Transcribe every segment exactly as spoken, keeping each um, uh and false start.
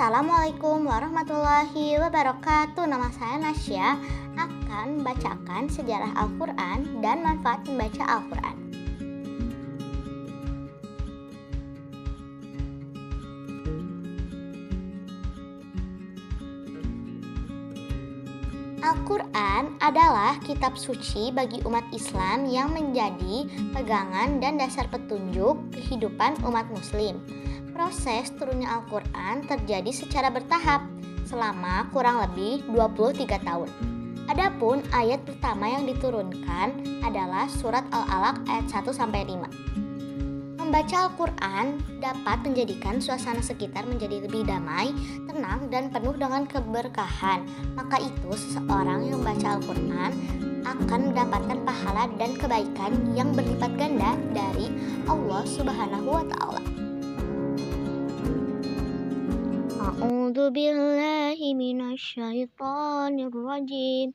Assalamualaikum warahmatullahi wabarakatuh. Nama saya Nasya, akan bacakan sejarah Al-Quran dan manfaat membaca Al-Quran. Al-Quran adalah kitab suci bagi umat Islam yang menjadi pegangan dan dasar petunjuk kehidupan umat muslim. Proses turunnya Al-Quran terjadi secara bertahap selama kurang lebih dua puluh tiga tahun. Adapun ayat pertama yang diturunkan adalah surat Al-Alaq ayat satu sampai lima. Membaca Al-Quran dapat menjadikan suasana sekitar menjadi lebih damai, tenang, dan penuh dengan keberkahan. Maka itu seseorang yang membaca Al-Quran akan mendapatkan pahala dan kebaikan yang berlipat ganda dari Allah Subhanahu wa Ta'ala. A'udzu billahi minasyaitonir rajim.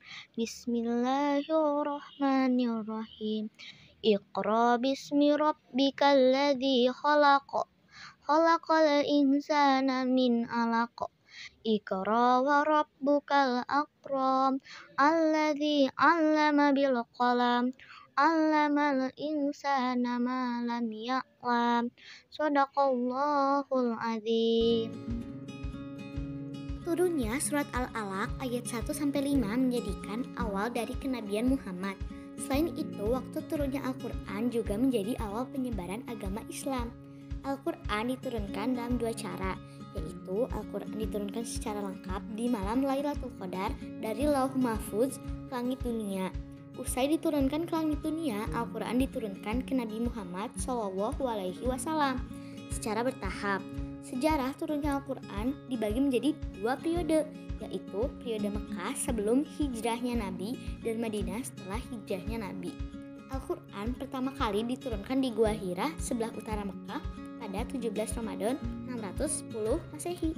Bismillahirrahmanirrahim. Iqra bismi rabbikal ladzi khalaq. Khalaqal insana min 'alaq. Iqra wa rabbukal akram. Alladzi 'allama bil qalam. 'Allamal insana ma lam ya'lam. Shadaqallahul azim. Turunnya surat Al-Alaq ayat satu sampai lima menjadikan awal dari kenabian Muhammad. Selain itu, waktu turunnya Al-Quran juga menjadi awal penyebaran agama Islam. Al-Quran diturunkan dalam dua cara, yaitu Al-Quran diturunkan secara lengkap di malam Lailatul Qadar dari Lauh Mahfuz ke langit dunia. Usai diturunkan ke langit dunia, Al-Quran diturunkan ke Nabi Muhammad shallallahu alaihi wasallam secara bertahap. Sejarah turunnya Al-Quran dibagi menjadi dua periode, yaitu periode Mekah sebelum hijrahnya Nabi dan Madinah setelah hijrahnya Nabi. Al-Quran pertama kali diturunkan di Gua Hira sebelah utara Mekah pada tujuh belas Ramadan enam ratus sepuluh Masehi.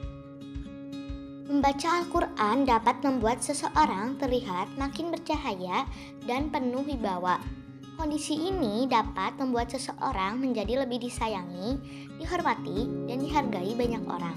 Membaca Al-Quran dapat membuat seseorang terlihat makin bercahaya dan penuh wibawa. Kondisi ini dapat membuat seseorang menjadi lebih disayangi, dihormati, dan dihargai banyak orang.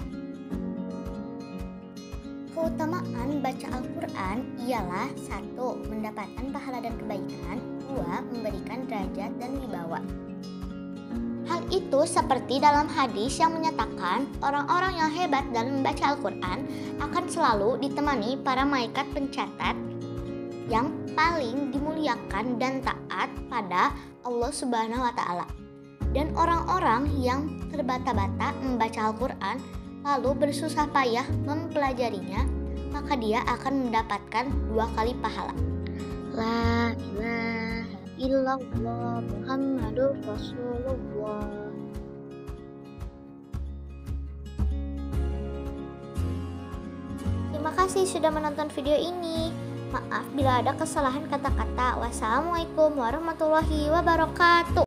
Keutamaan baca Al-Quran ialah satu. Mendapatkan pahala dan kebaikan. Dua. Memberikan derajat dan wibawa. Hal itu seperti dalam hadis yang menyatakan orang-orang yang hebat dalam membaca Al-Quran akan selalu ditemani para malaikat pencatat yang paling dimuliakan dan taat pada Allah Subhanahu wa Ta'ala. Dan orang-orang yang terbata-bata membaca Al-Quran lalu bersusah payah mempelajarinya, maka dia akan mendapatkan dua kali pahala. La ilaha illallah Muhammadur Rasulullah. Terima kasih sudah menonton video ini. Maaf bila ada kesalahan kata-kata. Wassalamualaikum warahmatullahi wabarakatuh.